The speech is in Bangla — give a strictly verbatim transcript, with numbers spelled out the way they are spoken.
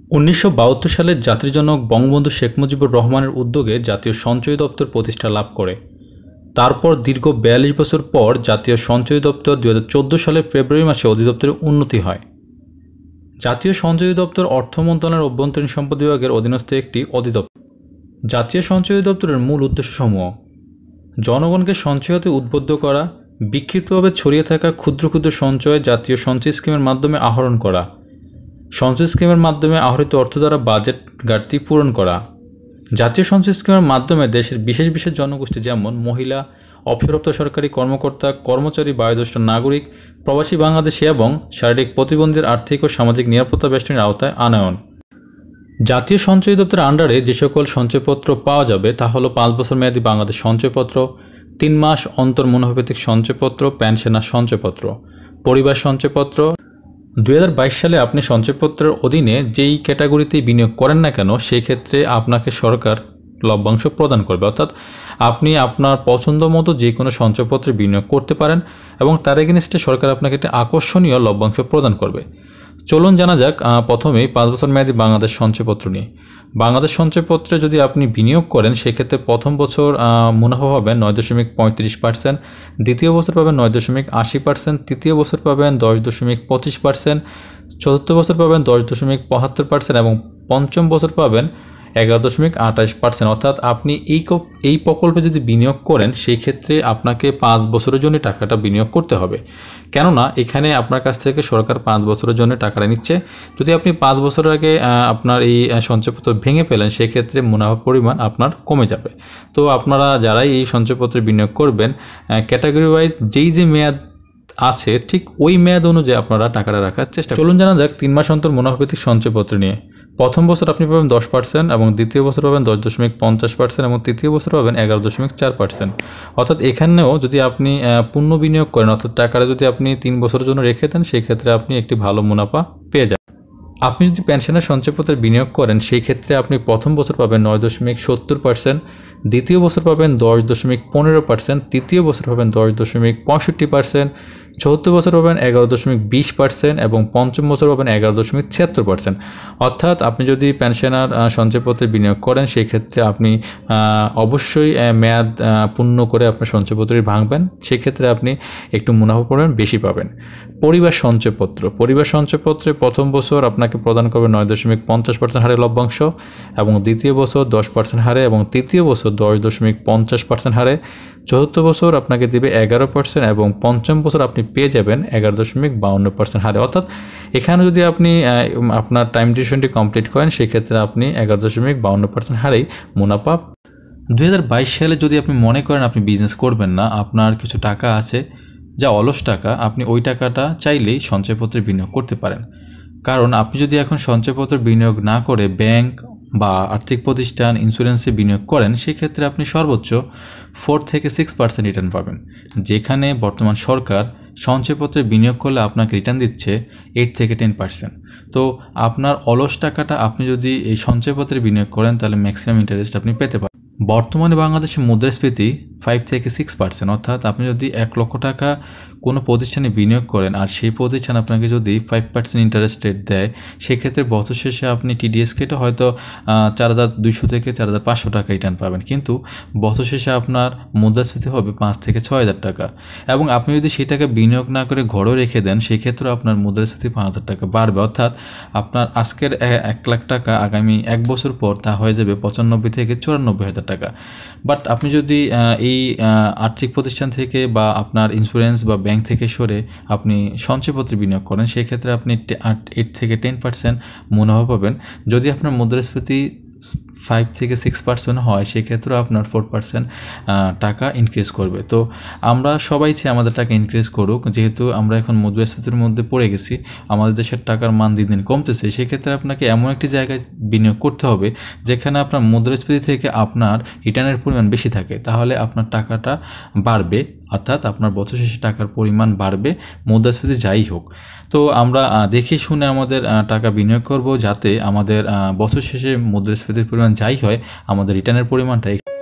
উনিশশো বাহাত্তর সালে জাতির জনক বঙ্গবন্ধু শেখ মুজিবুর রহমানের উদ্যোগে জাতীয় সঞ্চয় দপ্তর প্রতিষ্ঠা লাভ করে। তারপর দীর্ঘ বিয়াল্লিশ বছর পর জাতীয় সঞ্চয় দপ্তর দুই হাজার চোদ্দো সালের ফেব্রুয়ারি মাসে অধিদপ্তরের উন্নতি হয়। জাতীয় সঞ্চয় দপ্তর অর্থ মন্ত্রণালয়ের অভ্যন্তরীণ সম্পদ বিভাগের অধীনস্থ একটি অধিদপ্তর। জাতীয় সঞ্চয় দপ্তরের মূল উদ্দেশ্যসমূহ: জনগণকে সঞ্চয় হতে উদ্বুদ্ধ করা, বিক্ষিপ্তভাবে ছড়িয়ে থাকা ক্ষুদ্র ক্ষুদ্র সঞ্চয় জাতীয় সঞ্চয় স্কিমের মাধ্যমে আহরণ করা, সঞ্চয় স্কিমের মাধ্যমে আহরিত অর্থ দ্বারা বাজেট ঘাটতি পূরণ করা। জাতীয় সঞ্চয় স্কিমের মাধ্যমে দেশের বিশেষ বিশেষ জনগোষ্ঠী যেমন মহিলা, অবসরপ্রাপ্ত সরকারি কর্মকর্তা, কর্মচারী, বয়োজ্যেষ্ঠ নাগরিক, প্রবাসী বাংলাদেশী এবং শারীরিক প্রতিবন্ধীদের আর্থিক ও সামাজিক নিরাপত্তা বেষ্টনীর আওতায় আনয়ন। জাতীয় সঞ্চয় দপ্তরের আন্ডারে যে সকল সঞ্চয়পত্র পাওয়া যাবে তা হলো পাঁচ বছর মেয়াদী বাংলাদেশ সঞ্চয়পত্র, তিন মাস অন্তর মুনাফাভিত্তিক সঞ্চয়পত্র, পেনশনার সঞ্চয়পত্র, পরিবার সঞ্চয়পত্র। দুই হাজার বাইশ সালে আপনি সঞ্চয়পত্রের অধীনে যেই ক্যাটাগরিতেই বিনিয়োগ করেন না কেন সেই ক্ষেত্রে আপনাকে সরকার লভ্যাংশ প্রদান করবে, অর্থাৎ আপনি আপনার পছন্দ মতো যে কোনো সঞ্চয়পত্রে বিনিয়োগ করতে পারেন এবং তার এগেনস্টে সরকার আপনাকে একটি আকর্ষণীয় লভ্যাংশ প্রদান করবে। চলুন জানা যাক প্রথমেই পাঁচ বছর মেয়াদী বাংলাদেশ সঞ্চয়পত্র নিয়ে। বাংলাদেশ সঞ্চয়পত্রে যদি আপনি বিনিয়োগ করেন সেক্ষেত্রে প্রথম বছর মুনাফা পাবেন নয় দশমিক পঁয়ত্রিশ পার্সেন্ট, দ্বিতীয় বছর পাবেন নয় দশমিক আশি পার্সেন্ট, তৃতীয় বছর পাবেন দশ দশমিক পঁচিশ পার্সেন্ট, চতুর্থ বছর পাবেন দশ দশমিক বাহাত্তর পার্সেন্ট এবং পঞ্চম বছর পাবেন এগারো দশমিক আঠাশ পার্সেন্ট। অর্থাৎ আপনি এই এই প্রকল্পে যদি বিনিয়োগ করেন সেই ক্ষেত্রে আপনাকে পাঁচ বছরের জন্য টাকাটা বিনিয়োগ করতে হবে, কেননা এখানে আপনার কাছ থেকে সরকার পাঁচ বছরের জন্য টাকাটা নিচ্ছে। যদি আপনি পাঁচ বছর আগে আপনার এই সঞ্চয়পত্র ভেঙে ফেলেন সেক্ষেত্রে মুনাফার পরিমাণ আপনার কমে যাবে। তো আপনারা যারাই এই সঞ্চয়পত্রে বিনিয়োগ করবেন ক্যাটাগরি ওয়াইজ যেই যে মেয়াদ আছে ঠিক ওই মেয়াদ অনুযায়ী আপনারা টাকাটা রাখার চেষ্টা করুন। চলুন জানা যাক তিন মাস অন্তর মুনাফাভিত্তিক সঞ্চয়পত্র নিয়ে। প্রথম বছর আপনি পাবেন দশ পার্সেন্ট এবং দ্বিতীয় বছর পাবেন দশ দশমিক পঞ্চাশ পার্সেন্ট এবং তৃতীয় বছর পাবেন এগারো দশমিক চার পার্সেন্ট। অর্থাৎ এখানেও যদি আপনি পূর্ণ বিনিয়োগ করেন অর্থাৎ টাকাটা যদি আপনি তিন বছরের জন্য রেখে দেন সেই ক্ষেত্রে আপনি একটি ভালো মুনাফা পেয়ে যান। আপনি যদি পেনশনের সঞ্চয়পত্রে বিনিয়োগ করেন সেই ক্ষেত্রে আপনি প্রথম বছর পাবেন নয় দশমিক সত্তর পার্সেন্ট, দ্বিতীয় বছর পাবেন দশ দশমিক পনেরো পার্সেন্ট, তৃতীয় বছর পাবেন দশ দশমিক পঁয়ষট্টি পার্সেন্ট, চতুর্থ বছর পাবেন এগারো দশমিক বিশ পার্সেন্ট এবং পঞ্চম বছর পাবেন এগারো দশমিক ছিয়াত্তর পার্সেন্ট। অর্থাৎ আপনি যদি পেনশনার সঞ্চয়পত্রে বিনিয়োগ করেন সেই ক্ষেত্রে আপনি অবশ্যই মেয়াদ পূর্ণ করে আপনার সঞ্চয়পত্রটি ভাঙবেন, সেক্ষেত্রে আপনি একটু মুনাফা পরিমাণ বেশি পাবেন। পরিবার সঞ্চয়পত্র পরিবার সঞ্চয়পত্রে প্রথম বছর আপনাকে প্রদান করবে নয় দশমিক পঞ্চাশ পার্সেন্ট হারে লভ্যাংশ এবং দ্বিতীয় বছর দশ পার্সেন্ট হারে এবং তৃতীয় বছর দশ দশমিক পঞ্চাশ পার্সেন্ট হারে, চতুর্থ বছর আপনাকে দেবে এগারো পার্সেন্ট এবং পঞ্চম বছর আপনি পেয়ে যাবেন এগারো দশমিক বাউন্ন পার্সেন্ট হারে। অর্থাৎ এখানে যদি আপনি আপনার টাইম ডিউরেশনটি কমপ্লিট করেন সেক্ষেত্রে আপনি এগারো দশমিক বাউন্ন পার্সেন্ট হারেই মুনাফা। দুই হাজার বাইশ সালে যদি আপনি মনে করেন আপনি বিজনেস করবেন না, আপনার কিছু টাকা আছে যা অলস টাকা, আপনি ওই টাকাটা চাইলেই সঞ্চয়পত্রে বিনিয়োগ করতে পারেন। কারণ আপনি যদি এখন সঞ্চয়পত্রে বিনিয়োগ না করে ব্যাংক বা আর্থিক প্রতিষ্ঠান, ইন্স্যুরেন্সে বিনিয়োগ করেন সেক্ষেত্রে আপনি সর্বোচ্চ ফোর থেকে সিক্স পার্সেন্ট রিটার্ন পাবেন, যেখানে বর্তমান সরকার সঞ্চয়পত্রে বিনিয়োগ করলে আপনাকে রিটার্ন দিচ্ছে এইট থেকে টেন পার্সেন্ট। তো আপনার অলস টাকাটা আপনি যদি এই সঞ্চয়পত্রে বিনিয়োগ করেন তাহলে ম্যাক্সিমাম ইন্টারেস্ট আপনি পেতে পারেন। বর্তমানে বাংলাদেশে মুদ্রাস্ফীতি ফাইভ থেকে সিক্স পার্সেন্ট, অর্থাৎ আপনি যদি এক লক্ষ টাকা কোনো প্রতিষ্ঠানে বিনিয়োগ করেন আর সেই প্রতিষ্ঠান আপনাকে যদি ফাইভ পার্সেন্ট ইন্টারেস্ট রেট দেয় সেক্ষেত্রে বছর শেষে আপনি টিডিএস কেটে হয়তো চার হাজার দুইশো থেকে চার হাজার পাঁচশো টাকা রিটার্ন পাবেন, কিন্তু বছর শেষে আপনার মুদ্রাস্ফীতি হবে পাঁচ থেকে ছয় হাজার টাকা এবং আপনি যদি সেই টাকা বিনিয়োগ না করে ঘরেও রেখে দেন সেক্ষেত্রেও আপনার মুদ্রাস্ফীতি পাঁচ হাজার টাকা বাড়বে। অর্থাৎ আপনার আজকের এক লাখ টাকা আগামী এক বছর পর তা হয়ে যাবে পঁচানব্বই থেকে চুরানব্বই হাজার টাকা। বাট আপনি যদি এই আর্থিক প্রতিষ্ঠান থেকে বা আপনার ইন্স্যুরেন্স বা ব্যাংক থেকে সরে আপনি সঞ্চয়পত্রে বিনিয়োগ করেন সেক্ষেত্রে আপনি এইট থেকে টেন পার্সেন্ট মুনাফা পাবেন। যদি আপনার মুদ্রাস্ফীতি ফাইভ থেকে সিক্স পার্সেন্ট হয় সেক্ষেত্রেও আপনার ফোর পার্সেন্ট টাকা ইনক্রিজ করবে। তো আমরা সবাই চাই আমাদের টাকা ইনক্রিজ করুক, যেহেতু আমরা এখন মুদ্রাস্ফীতির মধ্যে পড়ে গেছি, আমাদের দেশের টাকার মান দিন দিন কমতেছে, সেক্ষেত্রে আপনাকে এমন একটি জায়গায় বিনিয়োগ করতে হবে যেখানে আপনার মুদ্রাস্ফীতি থেকে আপনার রিটার্নের পরিমাণ বেশি থাকে, তাহলে আপনার টাকাটা বাড়বে, অর্থাৎ আপনার বছর শেষে টাকার পরিমাণ বাড়বে মুদ্রাস্ফীতি যাই হোক। তো আমরা দেখে শুনে আমাদের টাকা বিনিয়োগ করব যাতে আমাদের বছর শেষে মুদ্রাস্ফীতির পরিমাণ যাই হয় আমাদের রিটার্নের পরিমাণটা